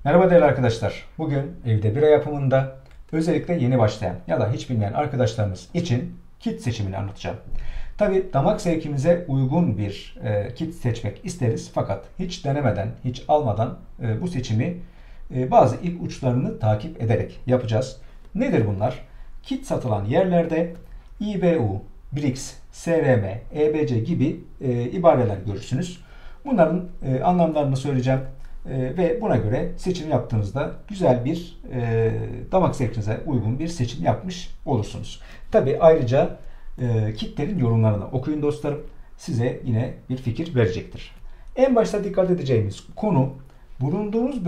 Merhaba değerli arkadaşlar. Bugün evde bira yapımında özellikle yeni başlayan ya da hiç bilmeyen arkadaşlarımız için kit seçimini anlatacağım. Tabi damak zevkimize uygun bir kit seçmek isteriz fakat hiç denemeden, hiç almadan bu seçimi bazı ipuçlarını takip ederek yapacağız. Nedir bunlar? Kit satılan yerlerde IBU, Brix, SRM, EBC gibi ibareler görürsünüz. Bunların anlamlarını söyleyeceğim. Ve buna göre seçim yaptığınızda güzel bir damak zevkinize uygun bir seçim yapmış olursunuz. Tabi ayrıca kitlerin yorumlarını okuyun dostlarım. Size yine bir fikir verecektir. En başta dikkat edeceğimiz konu bulunduğunuz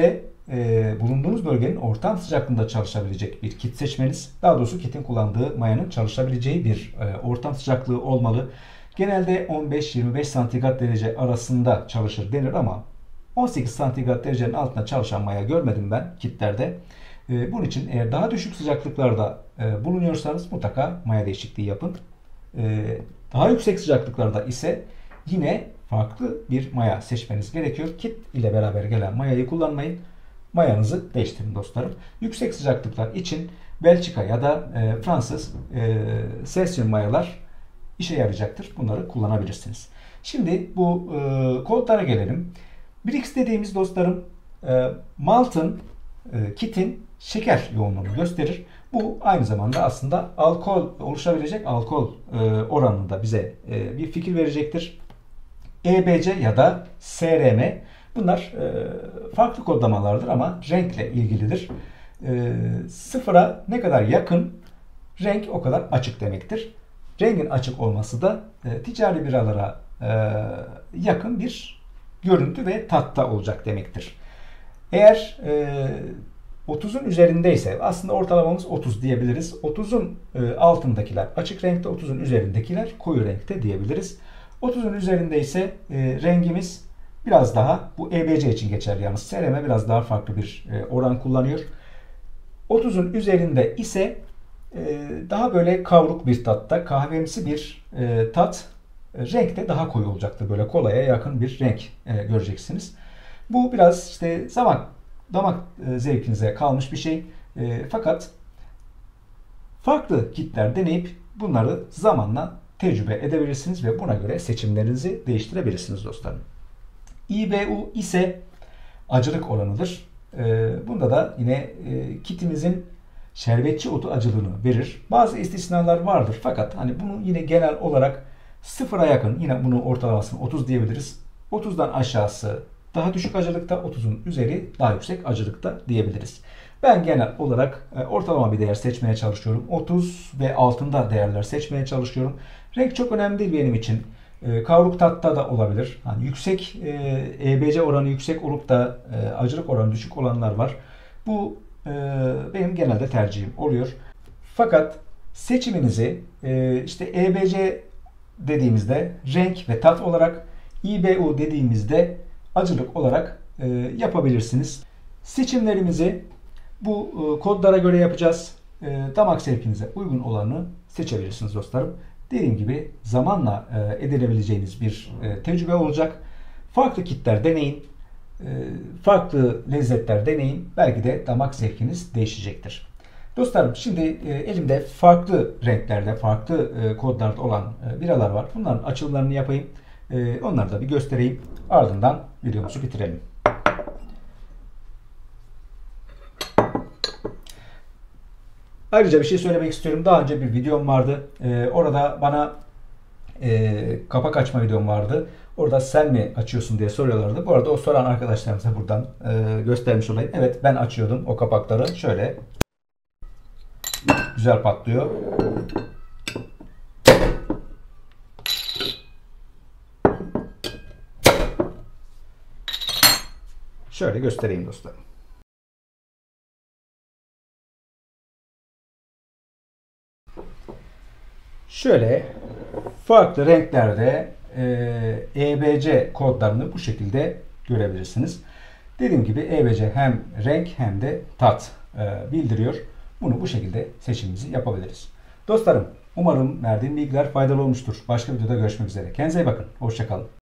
bölgenin ortam sıcaklığında çalışabilecek bir kit seçmeniz. Daha doğrusu kitin kullandığı mayanın çalışabileceği bir ortam sıcaklığı olmalı. Genelde 15-25 santigrat derece arasında çalışır denir ama 18 santigrat derecenin altında çalışan maya görmedim ben kitlerde. Bunun için eğer daha düşük sıcaklıklarda bulunuyorsanız mutlaka maya değişikliği yapın. Daha yüksek sıcaklıklarda ise yine farklı bir maya seçmeniz gerekiyor. Kit ile beraber gelen mayayı kullanmayın. Mayanızı değiştirin dostlarım. Yüksek sıcaklıklar için Belçika ya da Fransız Cesium mayalar işe yarayacaktır. Bunları kullanabilirsiniz. Şimdi bu kodlara gelelim. Brix dediğimiz dostlarım maltın, kitin şeker yoğunluğunu gösterir. Bu aynı zamanda aslında oluşabilecek alkol oranını da bize bir fikir verecektir. EBC ya da SRM bunlar farklı kodlamalardır ama renkle ilgilidir. Sıfıra ne kadar yakın renk o kadar açık demektir. Rengin açık olması da ticari biralara yakın bir görüntü ve tatta olacak demektir. Eğer 30'un üzerindeyse aslında ortalamamız 30 diyebiliriz. 30'un altındakiler açık renkte, 30'un üzerindekiler koyu renkte diyebiliriz. 30'un üzerindeyse rengimiz biraz daha, bu EBC için geçerli yalnız, SRM biraz daha farklı bir oran kullanıyor. 30'un üzerinde ise daha böyle kavruk bir tatta, kahvemsi bir tat, renk de daha koyu olacaktır. Böyle kolaya yakın bir renk göreceksiniz. Bu biraz işte damak zevkinize kalmış bir şey. Fakat farklı kitler deneyip bunları zamanla tecrübe edebilirsiniz ve buna göre seçimlerinizi değiştirebilirsiniz dostlarım. IBU ise acılık oranıdır. Bunda da yine kitimizin şerbetçi otu acılığını verir. Bazı istisnalar vardır fakat hani bunu yine genel olarak sıfıra yakın, yine bunu ortalamasını 30 diyebiliriz. 30'dan aşağısı daha düşük acılıkta, 30'un üzeri daha yüksek acılıkta diyebiliriz. Ben genel olarak ortalama bir değer seçmeye çalışıyorum. 30 ve altında değerler seçmeye çalışıyorum. Renk çok önemli değil benim için. Kavruk tatta da olabilir. Hani yüksek EBC oranı yüksek olup da acılık oranı düşük olanlar var. Bu benim genelde tercihim oluyor. Fakat seçiminizi işte EBC dediğimizde renk ve tat olarak, IBU dediğimizde acılık olarak yapabilirsiniz. Seçimlerimizi bu kodlara göre yapacağız. Damak zevkinize uygun olanı seçebilirsiniz dostlarım. Dediğim gibi zamanla edinebileceğiniz bir tecrübe olacak. Farklı kitler deneyin. Farklı lezzetler deneyin. Belki de damak zevkiniz değişecektir. Dostlarım şimdi elimde farklı renklerde, farklı kodlarda olan biralar var. Bunların açılımlarını yapayım. Onları da bir göstereyim. Ardından videomuzu bitirelim. Ayrıca bir şey söylemek istiyorum. Daha önce bir videom vardı. Orada bana kapak açma videom vardı. Orada sen mi açıyorsun diye soruyorlardı. Bu arada o soran arkadaşlarımıza buradan göstermiş olayım. Evet, ben açıyordum o kapakları. Şöyle güzel patlıyor. Şöyle göstereyim dostlarım. Şöyle farklı renklerde EBC kodlarını bu şekilde görebilirsiniz. Dediğim gibi EBC hem renk hem de tat bildiriyor. Bunu bu şekilde seçimimizi yapabiliriz. Dostlarım, umarım verdiğim bilgiler faydalı olmuştur. Başka bir videoda görüşmek üzere. Kendinize iyi bakın. Hoşça kalın.